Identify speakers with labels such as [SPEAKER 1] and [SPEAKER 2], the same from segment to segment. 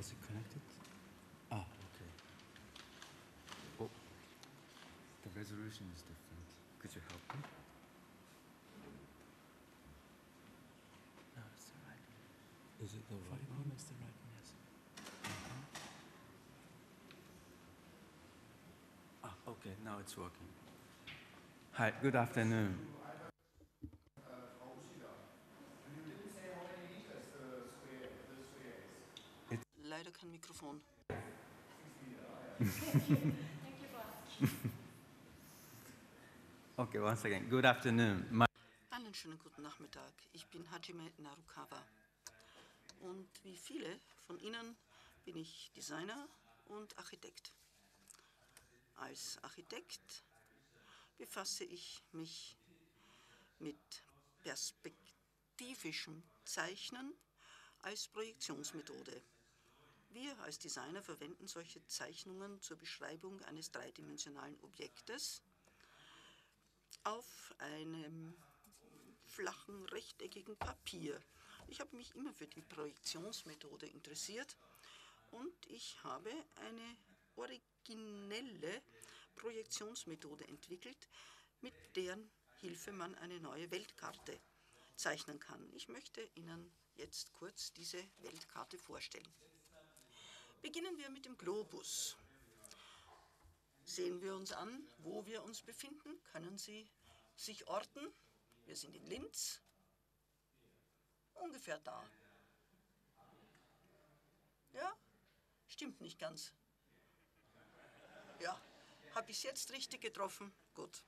[SPEAKER 1] Is it connected? Ah, okay. Oh, the resolution is different. Could you help me? No, it's the right one. Is it the right one? It's the right one, yes. Ah, okay, now it's working. Hi, good afternoon.
[SPEAKER 2] Leider kein Mikrofon.
[SPEAKER 1] Okay, once again, good afternoon.
[SPEAKER 2] Einen schönen guten Nachmittag. Ich bin Hajime Narukawa. Und wie viele von Ihnen bin ich Designer und Architekt. Als Architekt befasse ich mich mit perspektivischem Zeichnen als Projektionsmethode. Wir als Designer verwenden solche Zeichnungen zur Beschreibung eines dreidimensionalen Objektes auf einem flachen, rechteckigen Papier. Ich habe mich immer für die Projektionsmethode interessiert und ich habe eine originelle Projektionsmethode entwickelt, mit deren Hilfe man eine neue Weltkarte zeichnen kann. Ich möchte Ihnen jetzt kurz diese Weltkarte vorstellen. Beginnen wir mit dem Globus. Sehen wir uns an, wo wir uns befinden. Können Sie sich orten? Wir sind in Linz, ungefähr da. Ja, stimmt nicht ganz. Ja, habe ich es jetzt richtig getroffen? Gut.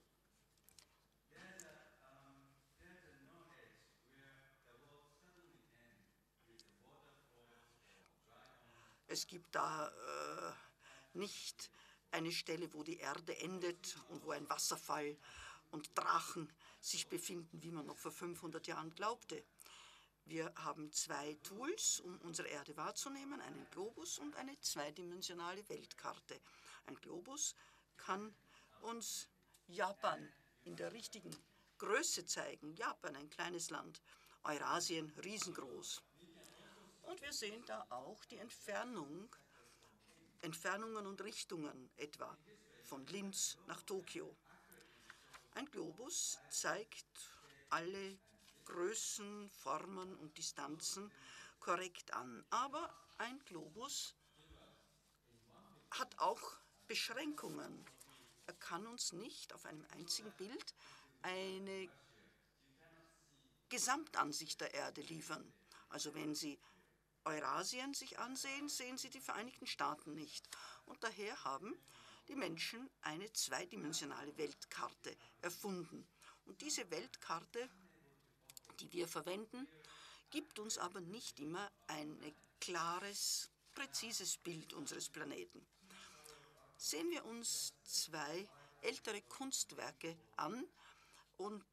[SPEAKER 2] Es gibt da nicht eine Stelle, wo die Erde endet und wo ein Wasserfall und Drachen sich befinden, wie man noch vor 500 Jahren glaubte. Wir haben zwei Tools, um unsere Erde wahrzunehmen, einen Globus und eine zweidimensionale Weltkarte. Ein Globus kann uns Japan in der richtigen Größe zeigen. Japan, ein kleines Land, Eurasien, riesengroß. Und wir sehen da auch die Entfernungen und Richtungen, etwa von Linz nach Tokio. Ein Globus zeigt alle Größen, Formen und Distanzen korrekt an. Aber ein Globus hat auch Beschränkungen. Er kann uns nicht auf einem einzigen Bild eine Gesamtansicht der Erde liefern. Also wenn Sie Eurasien sich ansehen, sehen Sie die Vereinigten Staaten nicht. Und daher haben die Menschen eine zweidimensionale Weltkarte erfunden. Und diese Weltkarte, die wir verwenden, gibt uns aber nicht immer ein klares, präzises Bild unseres Planeten. Sehen wir uns zwei ältere Kunstwerke an und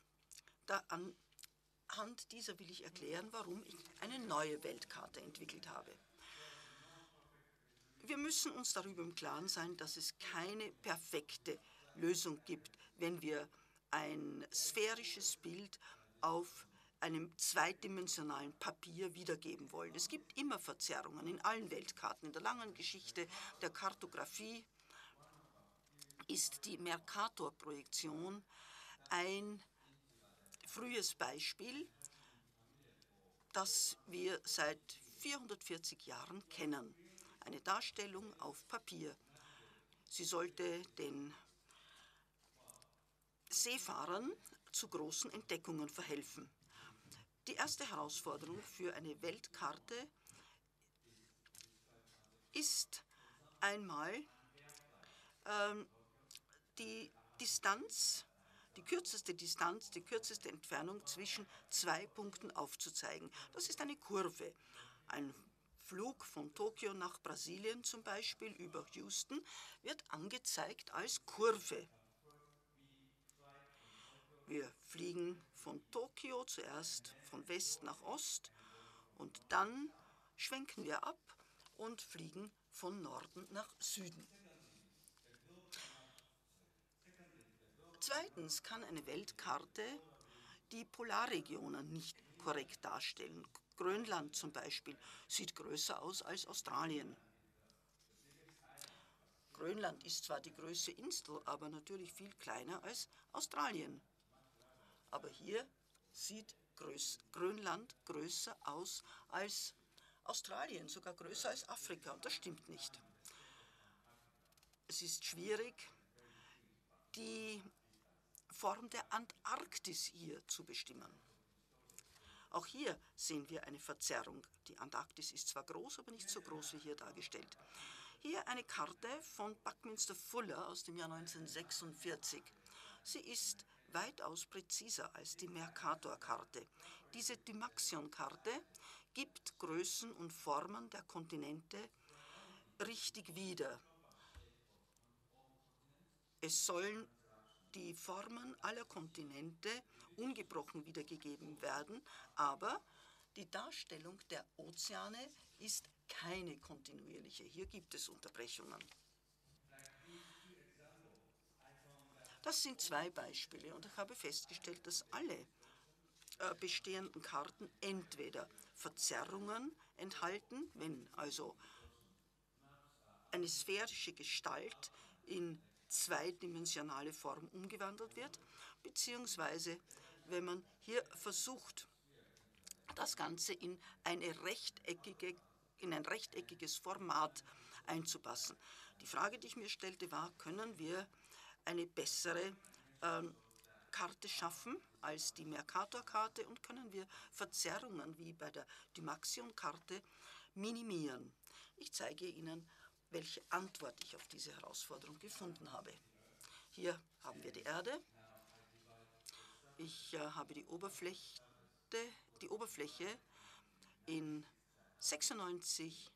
[SPEAKER 2] anhand dieser will ich erklären, warum ich eine neue Weltkarte entwickelt habe. Wir müssen uns darüber im Klaren sein, dass es keine perfekte Lösung gibt, wenn wir ein sphärisches Bild auf einem zweidimensionalen Papier wiedergeben wollen. Es gibt immer Verzerrungen in allen Weltkarten. In der langen Geschichte der Kartografie ist die Mercator-Projektion ein frühes Beispiel, das wir seit 440 Jahren kennen. Eine Darstellung auf Papier. Sie sollte den Seefahrern zu großen Entdeckungen verhelfen. Die erste Herausforderung für eine Weltkarte ist einmal die Distanz, die kürzeste Entfernung zwischen zwei Punkten aufzuzeigen. Das ist eine Kurve. Ein Flug von Tokio nach Brasilien zum Beispiel über Houston wird angezeigt als Kurve. Wir fliegen von Tokio zuerst von West nach Ost und dann schwenken wir ab und fliegen von Norden nach Süden. Zweitens kann eine Weltkarte die Polarregionen nicht korrekt darstellen. Grönland zum Beispiel sieht größer aus als Australien. Grönland ist zwar die größte Insel, aber natürlich viel kleiner als Australien. Aber hier sieht Grönland größer aus als Australien, sogar größer als Afrika, und das stimmt nicht. Es ist schwierig, die Form der Antarktis hier zu bestimmen. Auch hier sehen wir eine Verzerrung. Die Antarktis ist zwar groß, aber nicht so groß wie hier dargestellt. Hier eine Karte von Buckminster Fuller aus dem Jahr 1946. Sie ist weitaus präziser als die Mercator-Karte. Diese Dymaxion-Karte gibt Größen und Formen der Kontinente richtig wieder. Es sollen die Formen aller Kontinente ungebrochen wiedergegeben werden, aber die Darstellung der Ozeane ist keine kontinuierliche. Hier gibt es Unterbrechungen. Das sind zwei Beispiele und ich habe festgestellt, dass alle bestehenden Karten entweder Verzerrungen enthalten, wenn also eine sphärische Gestalt in zweidimensionale Form umgewandelt wird, beziehungsweise wenn man hier versucht, das Ganze in ein rechteckiges Format einzupassen. Die Frage, die ich mir stellte, war, können wir eine bessere Karte schaffen als die Mercator-Karte und können wir Verzerrungen wie bei der Dymaxion-Karte minimieren? Ich zeige Ihnen, welche Antwort ich auf diese Herausforderung gefunden habe. Hier haben wir die Erde. Ich habe die Oberfläche in 96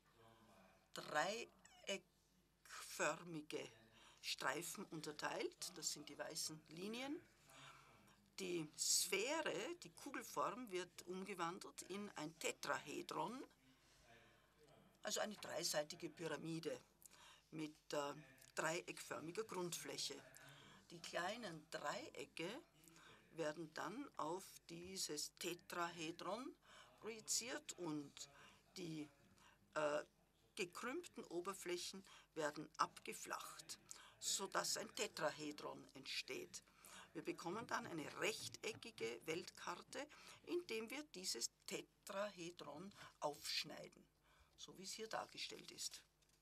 [SPEAKER 2] dreieckförmige Streifen unterteilt. Das sind die weißen Linien. Die Sphäre, die Kugelform, wird umgewandelt in ein Tetrahedron, also eine dreiseitige Pyramide mit dreieckförmiger Grundfläche. Die kleinen Dreiecke werden dann auf dieses Tetrahedron projiziert und die gekrümmten Oberflächen werden abgeflacht, sodass ein Tetrahedron entsteht. Wir bekommen dann eine rechteckige Weltkarte, indem wir dieses Tetrahedron aufschneiden, so wie es hier dargestellt ist.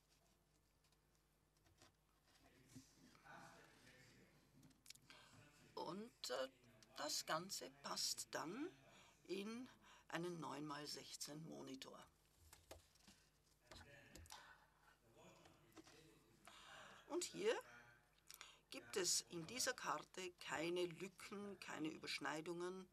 [SPEAKER 2] Und das Ganze passt dann in einen 9x16 Monitor. Und hier gibt es in dieser Karte keine Lücken, keine Überschneidungen.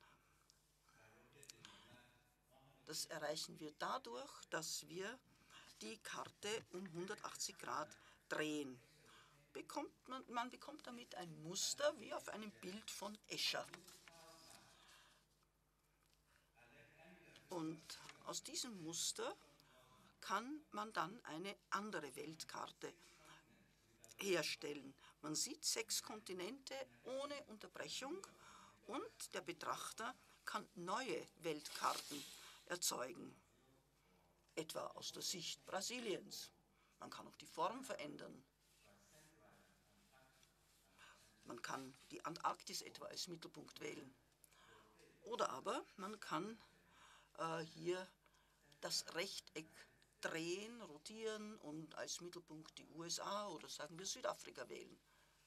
[SPEAKER 2] Das erreichen wir dadurch, dass wir die Karte um 180 Grad drehen. Man bekommt damit ein Muster wie auf einem Bild von Escher. Und aus diesem Muster kann man dann eine andere Weltkarte herstellen. Man sieht 6 Kontinente ohne Unterbrechung und der Betrachter kann neue Weltkarten erzeugen, etwa aus der Sicht Brasiliens. Man kann auch die Form verändern. Man kann die Antarktis etwa als Mittelpunkt wählen. Oder aber man kann hier das Rechteck drehen, rotieren und als Mittelpunkt die USA oder sagen wir Südafrika wählen.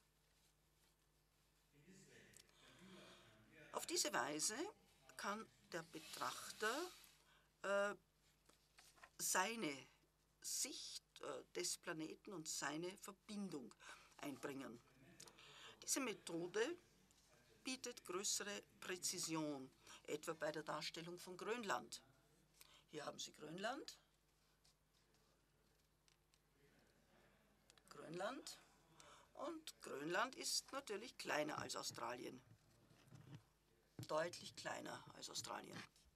[SPEAKER 2] Auf diese Weise kann der Betrachter seine Sicht des Planeten und seine Verbindung einbringen. Diese Methode bietet größere Präzision, etwa bei der Darstellung von Grönland. Hier haben Sie Grönland. Und Grönland ist natürlich kleiner als Australien. Deutlich kleiner als Australien.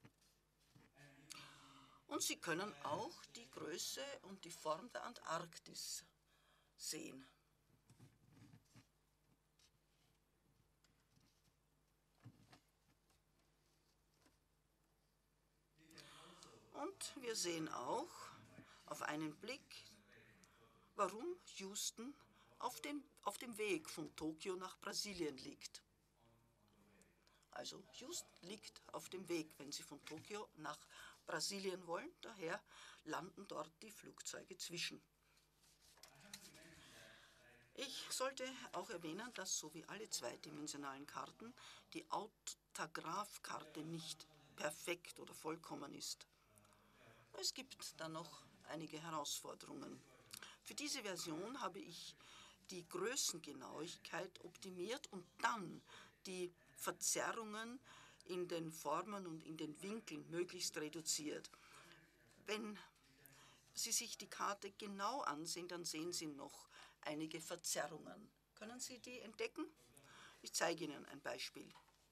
[SPEAKER 2] Und Sie können auch die Größe und die Form der Antarktis sehen. Und wir sehen auch auf einen Blick, warum Houston auf dem Weg von Tokio nach Brasilien liegt. Also Houston liegt auf dem Weg, wenn Sie von Tokio nach Brasilien wollen. Daher landen dort die Flugzeuge zwischen. Ich sollte auch erwähnen, dass so wie alle zweidimensionalen Karten die Autagraphkarte nicht perfekt oder vollkommen ist. Es gibt dann noch einige Herausforderungen. Für diese Version habe ich die Größengenauigkeit optimiert und dann die Verzerrungen in den Formen und in den Winkeln möglichst reduziert. Wenn Sie sich die Karte genau ansehen, dann sehen Sie noch einige Verzerrungen. Können Sie die entdecken? Ich zeige Ihnen ein Beispiel.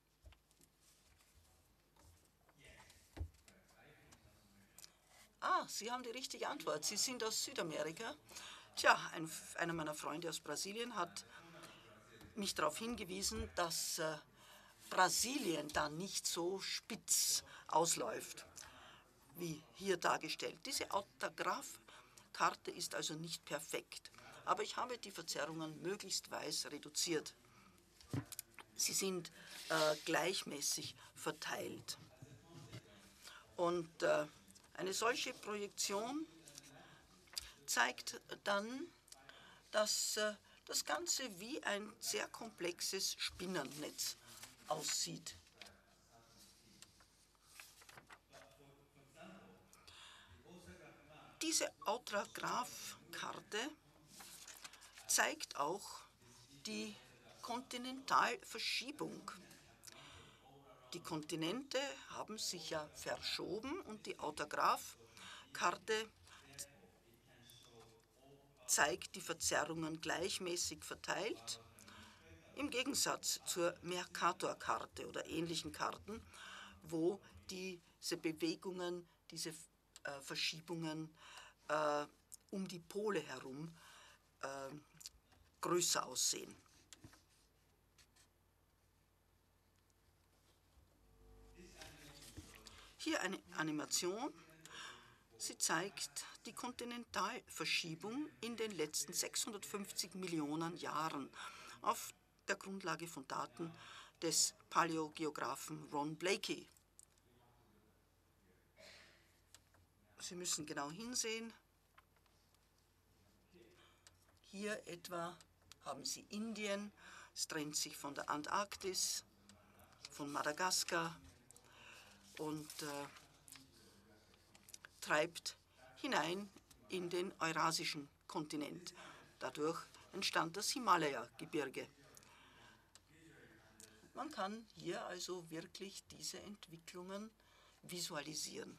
[SPEAKER 2] Ah, Sie haben die richtige Antwort. Sie sind aus Südamerika. Tja, einer meiner Freunde aus Brasilien hat mich darauf hingewiesen, dass Brasilien da nicht so spitz ausläuft, wie hier dargestellt. Diese Autographkarte ist also nicht perfekt, aber ich habe die Verzerrungen möglichst weiß reduziert. Sie sind gleichmäßig verteilt. Und eine solche Projektion zeigt dann, dass das Ganze wie ein sehr komplexes Spinnennetz aussieht. Diese Autographkarte zeigt auch die Kontinentalverschiebung. Die Kontinente haben sich ja verschoben und die Autographkarte zeigt die Verzerrungen gleichmäßig verteilt, im Gegensatz zur Mercator-Karte oder ähnlichen Karten, wo diese Bewegungen, diese Verschiebungen um die Pole herum größer aussehen. Hier eine Animation. Sie zeigt die Kontinentalverschiebung in den letzten 650 Millionen Jahren auf der Grundlage von Daten des Paläogeographen Ron Blakey. Sie müssen genau hinsehen. Hier etwa haben Sie Indien, es trennt sich von der Antarktis, von Madagaskar und treibt hinein in den eurasischen Kontinent. Dadurch entstand das Himalaya-Gebirge. Man kann hier also wirklich diese Entwicklungen visualisieren.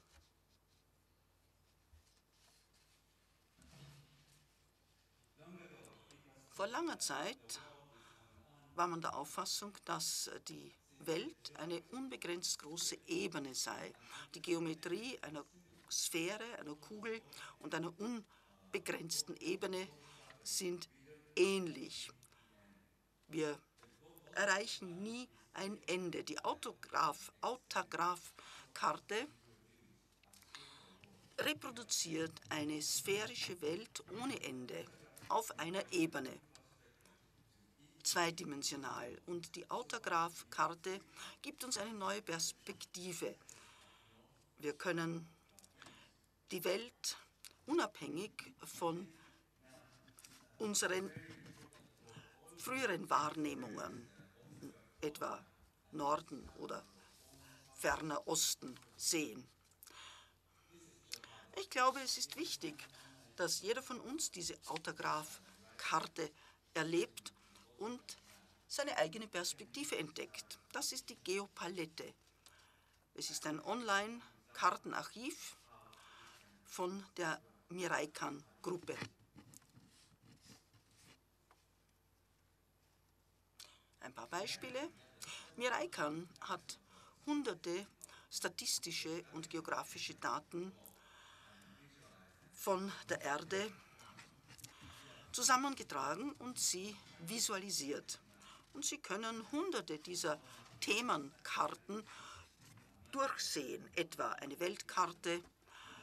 [SPEAKER 2] Vor langer Zeit war man der Auffassung, dass die Welt eine unbegrenzt große Ebene sei. Die Geometrie einer Sphäre, einer Kugel und einer unbegrenzten Ebene sind ähnlich. Wir erreichen nie ein Ende. Die Autographkarte reproduziert eine sphärische Welt ohne Ende auf einer Ebene, zweidimensional. Und die Autographkarte gibt uns eine neue Perspektive. Wir können die Welt unabhängig von unseren früheren Wahrnehmungen, etwa Norden oder ferner Osten, sehen. Ich glaube, es ist wichtig, dass jeder von uns diese Autographkarte erlebt und seine eigene Perspektive entdeckt. Das ist die Geopalette. Es ist ein Online-Kartenarchiv von der Miraikan-Gruppe. Ein paar Beispiele. Miraikan hat hunderte statistische und geografische Daten von der Erde zusammengetragen und sie visualisiert. Und Sie können hunderte dieser Themenkarten durchsehen, etwa eine Weltkarte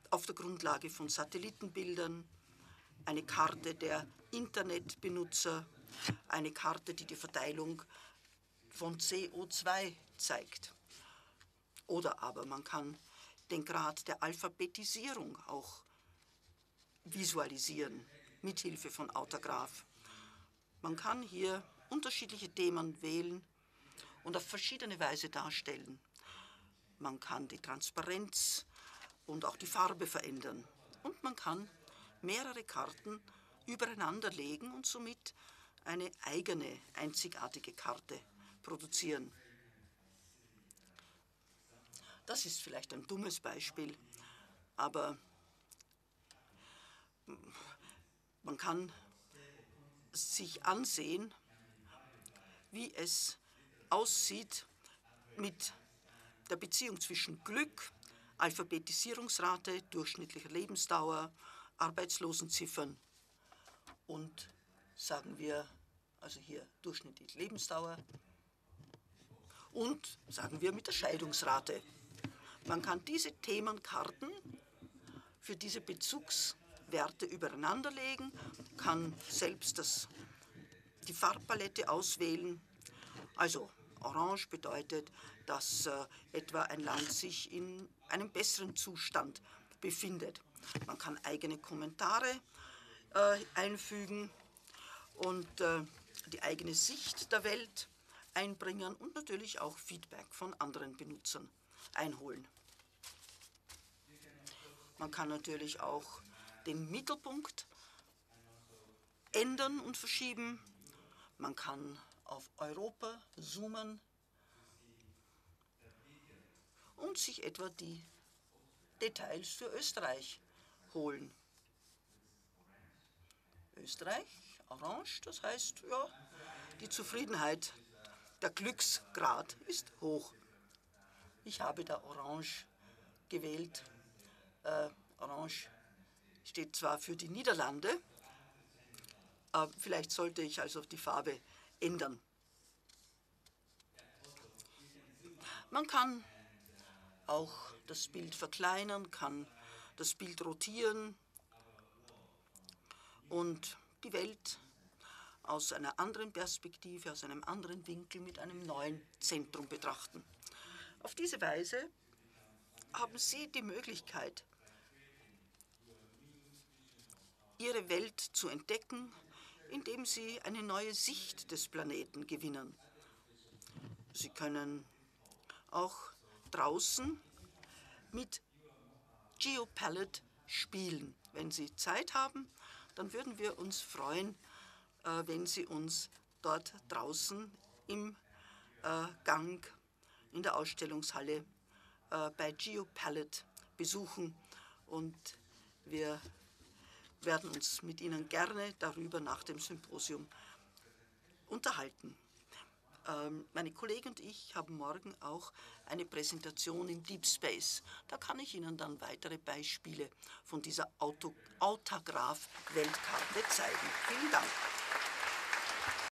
[SPEAKER 2] auf der Grundlage von Satellitenbildern, eine Karte der Internetbenutzer, eine Karte, die die Verteilung von CO2 zeigt. Oder aber man kann den Grad der Alphabetisierung auch visualisieren, mithilfe von Autograph. Man kann hier unterschiedliche Themen wählen und auf verschiedene Weise darstellen. Man kann die Transparenz und auch die Farbe verändern. Und man kann mehrere Karten übereinander legen und somit eine eigene, einzigartige Karte produzieren. Das ist vielleicht ein dummes Beispiel, aber man kann sich ansehen, wie es aussieht mit der Beziehung zwischen Glück, Alphabetisierungsrate, durchschnittlicher Lebensdauer, Arbeitslosenziffern und, sagen wir, also hier durchschnittliche Lebensdauer und, sagen wir, mit der Scheidungsrate. Man kann diese Themenkarten für diese Bezugswerte übereinanderlegen, kann selbst die Farbpalette auswählen. Also orange bedeutet, dass etwa ein Land sich in einem besseren Zustand befindet. Man kann eigene Kommentare einfügen und die eigene Sicht der Welt einbringen und natürlich auch Feedback von anderen Benutzern einholen. Man kann natürlich auch den Mittelpunkt ändern und verschieben. Man kann auf Europa zoomen und sich etwa die Details für Österreich holen. Österreich, orange, das heißt, ja, die Zufriedenheit, der Glücksgrad ist hoch. Ich habe da orange gewählt. Orange steht zwar für die Niederlande, aber vielleicht sollte ich also die Farbe ändern. Man kann auch das Bild verkleinern, kann das Bild rotieren und die Welt aus einer anderen Perspektive, aus einem anderen Winkel mit einem neuen Zentrum betrachten. Auf diese Weise haben Sie die Möglichkeit, Ihre Welt zu entdecken, indem Sie eine neue Sicht des Planeten gewinnen. Sie können auch draußen mit GeoPalette spielen. Wenn Sie Zeit haben, dann würden wir uns freuen, wenn Sie uns dort draußen im Gang in der Ausstellungshalle bei GeoPalette besuchen und wir werden uns mit Ihnen gerne darüber nach dem Symposium unterhalten. Meine Kollegen und ich haben morgen auch eine Präsentation im Deep Space. Da kann ich Ihnen dann weitere Beispiele von dieser Autograph-Weltkarte zeigen. Vielen Dank.